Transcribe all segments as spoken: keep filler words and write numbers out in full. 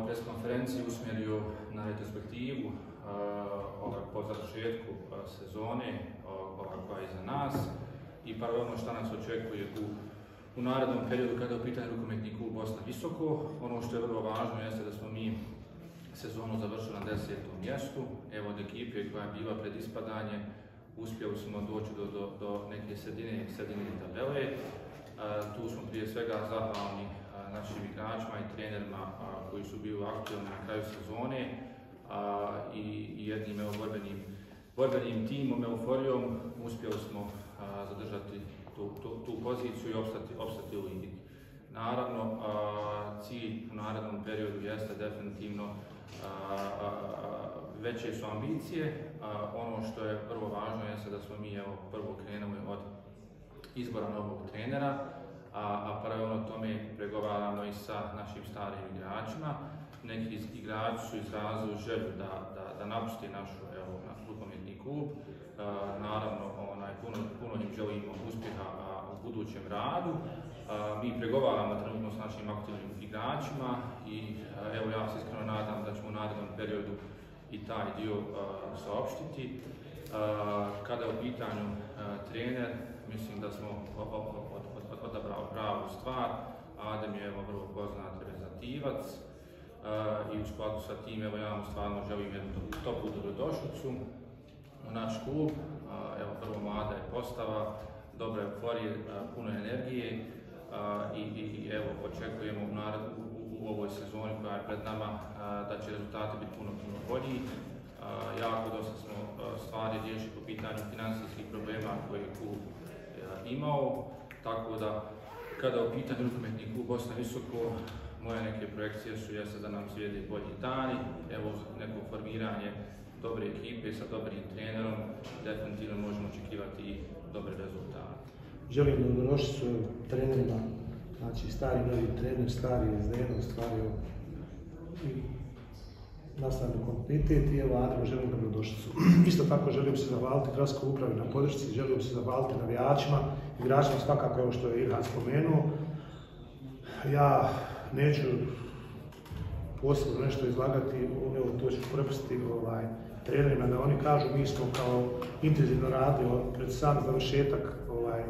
preskonferenciju usmjerio na retrospektivu po završetku sezone koja je iza nas i paralelno šta nas očekuje u, u narednom periodu kada je u pitanju rukometni klub Bosna Visoko. Ono što je vrlo važno jeste da smo mi sezonu završili na desetom mjestu. Evo od ekipe koja je bila pred ispadanje, uspjeli smo doći do, do, do neke sredine, sredine tabele. Tu smo prije svega zahvalni našim igračima i trenerima koji su bili aktivni na kraju sezone i, i jednim evo, borbenim, borbenim timom, euforijom uspjeli smo zadržati tu, tu, tu poziciju i opstati, opstati u ligi. Naravno, cilj u narednom periodu jeste definitivno veće su ambicije. Ono što je prvo važno jeste da smo mi evo, prvo krenuli od izbora novog trenera, a, a paralelno tome pregovaramo i sa našim starim igračima. Neki igrači su izrazili želju da, da, da napusti našu, evo, naš rukometni klub. E, naravno, onaj, puno, puno im želimo uspjeha a, u budućem radu. E, mi pregovaramo trenutno s našim aktivnim igračima i a, evo ja se iskreno nadam da ćemo u narednom periodu i taj dio a, saopštiti. E, kada je u pitanju a, trener, mislim da smo odabrali pravu stvar. Adem je evo vrlo poznat reprezentativac uh, i u skladu sa tim evo ja vam stvarno želim jednu toplu dobrodošlicu u naš klub. Uh, evo prvo mlada je postava, dobre euforije, uh, puno energije uh, i, i, i evo očekujemo u, narod, u, u, u ovoj sezoni koja je pred nama uh, da će rezultati biti puno, puno bolji. Uh, jako dosta smo uh, stvari riješili po pitanju financijskih problema koje je klub uh, imao. Tako da, kada u pitanju rukometni klub Bosna Visoko, moje neke projekcije su jeste da nam slijede bolji dani, evo neko formiranje dobre ekipe sa dobrim trenerom, definitivno možemo očekivati i dobre rezultate. Želim dobrodošlicu trenerima, znači stari novi trener, stari Zdeno, stvari i nastavni kontinuitet i evo Adrianu želim dobrodošlicu. Isto tako želim se zahvaliti gradskoj upravi na podršci, želim se zahvaliti navijačima, igračima svakako evo što je Ilhan spomenuo. Ja neću posebno nešto izlagati, evo to ću prepustiti ovaj, trenerima da oni kažu mi smo kao intenzivno radili pred sam završetak ovaj,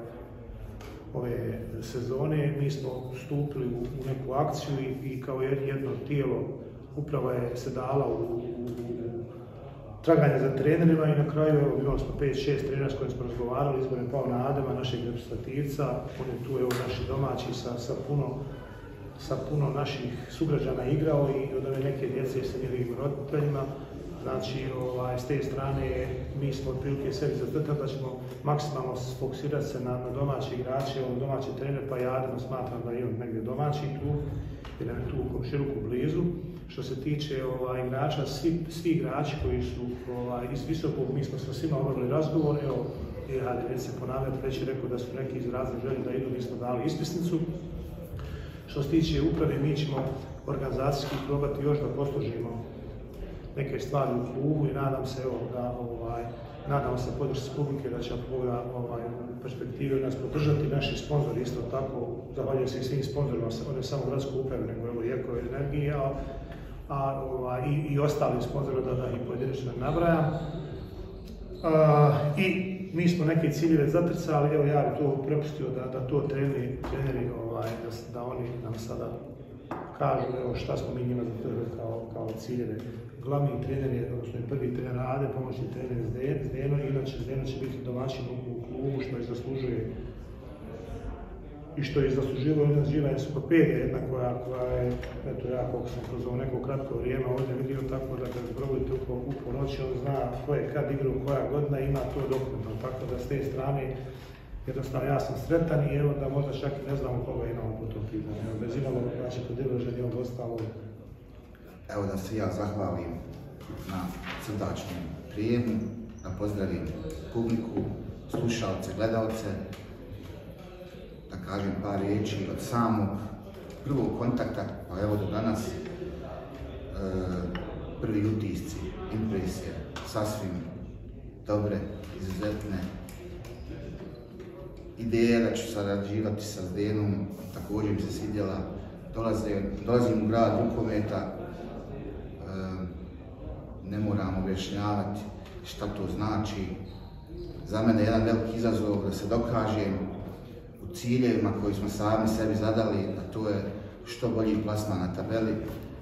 ove sezone, mi smo stupili u, u neku akciju i, i kao jedno tijelo uprava je se dala u, u, u traganje za trenerima i na kraju evo, imali smo pet šest trenera s kojim smo razgovarali, izbor je pao na Adema, našeg reprezentativca, on je tu evo naši domaći sa, sa, puno, sa puno naših sugrađana igrao i od ove neke djece sa njihovim roditeljima. Znači, ovaj, s te strane mi smo otprilike sebi zacrtali da ćemo maksimalno fokusirati se na, na domaće igrače, on domaći trener, pa ja Adem smatram da imam negdje domaći klub, jer je tu u komšiluku blizu. Što se tiče ovaj, igrača, svi, svi igrači koji su ovaj, iz Visokog, mi smo sa svima obavili razgovor, evo, hajde već se ponavljati, već je rekao da su neki izrazili želju da idu, mi smo dali ispisnicu. Što se tiče uprave, mi ćemo organizacijski probati još da poslužimo neke stvari u klubu i nadam se evo, da ovaj, nadam se podršci publike da će ovoga ovaj, perspektive nas podržati. Naši sponzori isto tako, zahvaljujem se i svim sponzorima, ne samo gradskoj upravi, nego evo i Eko Energije, a, a ovaj, i, i ostali sponzori da, da ih pojedinačno nabrajam. A, I mi smo neke ciljeve zatrcali, evo ja bih to prepustio da, da to treneri, treneri ovaj, da, da oni nam sada kažu evo, šta smo mi njima zatrcali kao, kao ciljeve. Glavni trener je, odnosno i prvi trener Ade, pomoćni trener Zdeno, inače Zdeno će biti domaćin u klubu što je zaslužuje i što je zaslužilo jedna živa enciklopedija, jedna koja, koja je, eto ja koliko sam kroz ovo neko kratko vrijeme ovdje vidio, tako da kad probujete u, u ponoći, on zna ko je kad igrao, koja godina, ima to dokumentno, tako da s te strane jednostavno ja sam sretan i evo da možda čak i ne znamo koga imamo po tom pitanju. Bez imamo, znači kod Debroženi on ostalo. Evo da se ja zahvalim na srdačnom prijemu, da pozdravim publiku, slušalce, gledalce, da kažem par riječi od samog prvog kontakta, pa evo do danas, e, prvi utisci, impresije, sasvim dobre, izuzetne. Ideja da ću sarađivati sa Zdenom, također mi se svidjela, dolazim, dolazim u grad rukometa, ne moram objašnjavati šta to znači. Za mene je jedan veliki izazov da se dokažem u ciljevima koji smo sami sebi zadali, a to je što bolji plasman na tabeli,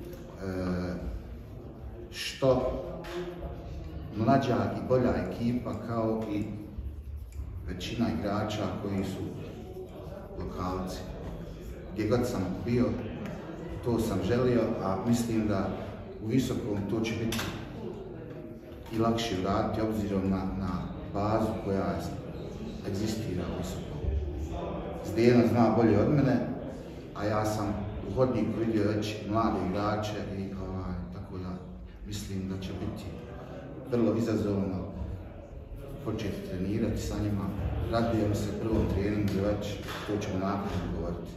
što mlađa i bolja ekipa kao i većina igrača koji su lokalci. Gdje god sam bio, to sam želio, a mislim da u Visokom to će biti i lakše uraditi obzirom na, na bazu koja egzistira u Visokom. Zdeno zna bolje od mene, a ja sam u hodniku vidio već mlade igrače i ovaj, tako da mislim da će biti vrlo izazovno početi trenirati sa njima. Radujem se prvom treningu već, to ćemo nakon govoriti.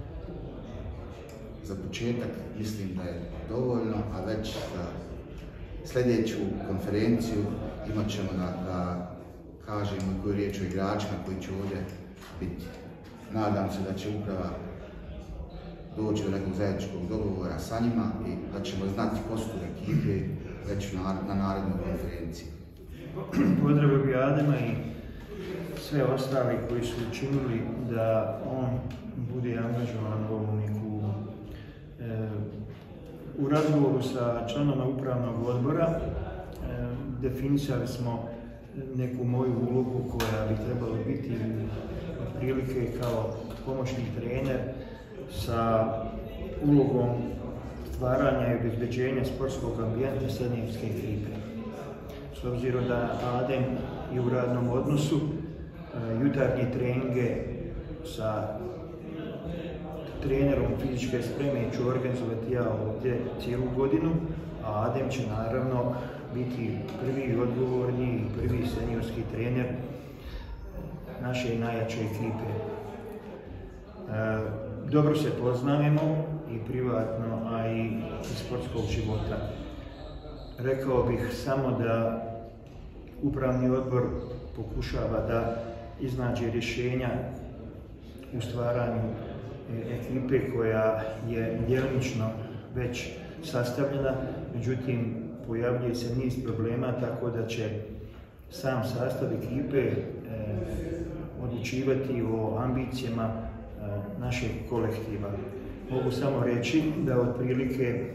Za početak mislim da je dovoljno, a već za sljedeću konferenciju imat ćemo da, da kažemo koju riječ o igračima koji će ovdje biti. Nadam se da će uprava doći do nekog zajedničkog dogovora sa njima i da ćemo znati kostur ekipe već na, na narednoj konferenciji. Pozdravio bi Adema i sve ostali koji su učinili da on bude angažovan u ovom neku e, u razgovoru sa članovima upravnog odbora. E, definisali smo neku moju ulogu koja bi trebala biti otprilike kao pomoćni trener sa ulogom stvaranja i obezbeđenja sportskog ambijenta srednjevske ekipe. S obzirom da Adem je u radnom odnosu, jutarnje treninge sa trenerom fizičke spreme ću organizovati ja ovdje cijelu godinu, a Adem će naravno biti prvi odgovorni i prvi seniorski trener naše najjače ekipe. E, dobro se poznajemo i privatno, a i iz sportskog života. Rekao bih samo da upravni odbor pokušava da iznađe rješenja u stvaranju ekipe koja je djelomično već sastavljena, međutim pojavljuje se niz problema, tako da će sam sastav ekipe e, odlučivati o ambicijama e, našeg kolektiva. Mogu samo reći da otprilike e,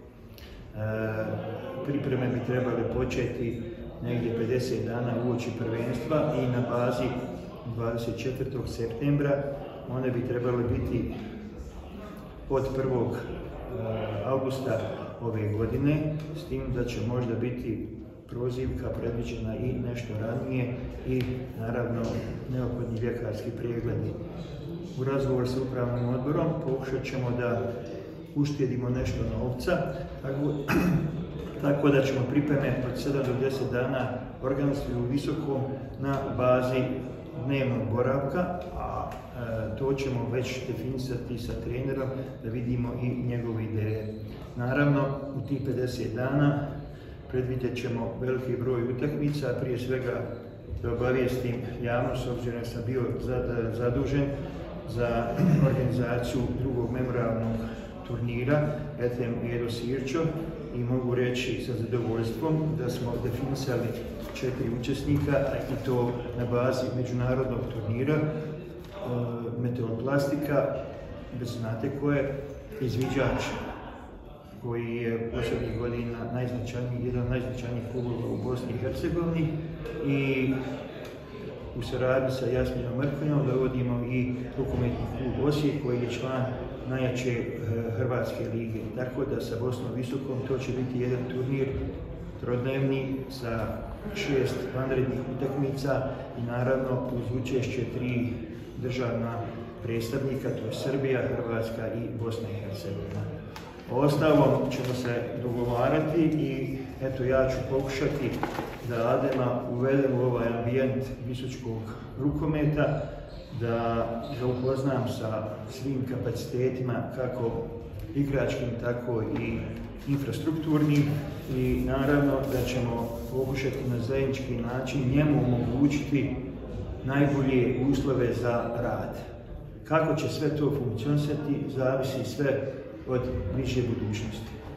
pripreme bi trebale početi negdje pedeset dana uoči prvenstva i na bazi dvadeset četvrtog septembra one bi trebale biti od prvog augusta ove godine, s tim da će možda biti prozivka predviđena i nešto ranije i naravno neophodni ljekarski pregledi. U razgovoru sa upravnim odborom pokušat ćemo da uštedimo nešto novca, tako, tako da ćemo pripreme od sedam do deset dana organizirati u Visokom na bazi dnevnog boravka, a e, to ćemo već definisati sa trenerom da vidimo i njegove ideje. Naravno, u tih pedeset dana predvidjet ćemo veliki broj utakmica, prije svega da obavijestim javnost, s obzirom da sam bio zadužen za organizaciju drugog memorijalnog turnira Etem Edo Sirčo i mogu reći sa zadovoljstvom da smo definisali četiri učesnika, i to na bazi međunarodnog turnira e, Meteoplastika, bez znate ko je, izviđač koji je posljednjih godina najznačajniji, jedan od najznačajnijih klubova u Bosni i Hercegovini, i u saradnji sa Jasminom Mrkonjom dovodimo i rukometni klub Osijek koji je član najjače e, Hrvatske lige. Tako da sa Bosnom Visokom to će biti jedan turnir trodnevni sa šest vanrednih utakmica i naravno uz učešće tri državna predstavnika, to je Srbija, Hrvatska i Bosna i Hercegovina. Ostalom ćemo se dogovarati i eto ja ću pokušati da Adema uvedem u ovaj ambijent visočkog rukometa, da ga upoznam sa svim kapacitetima, kako igračkim, tako i infrastrukturnim, i naravno da ćemo pokušati na zajednički način njemu omogućiti najbolje uslove za rad. Kako će sve to funkcionisati, zavisi sve od bliže budućnosti.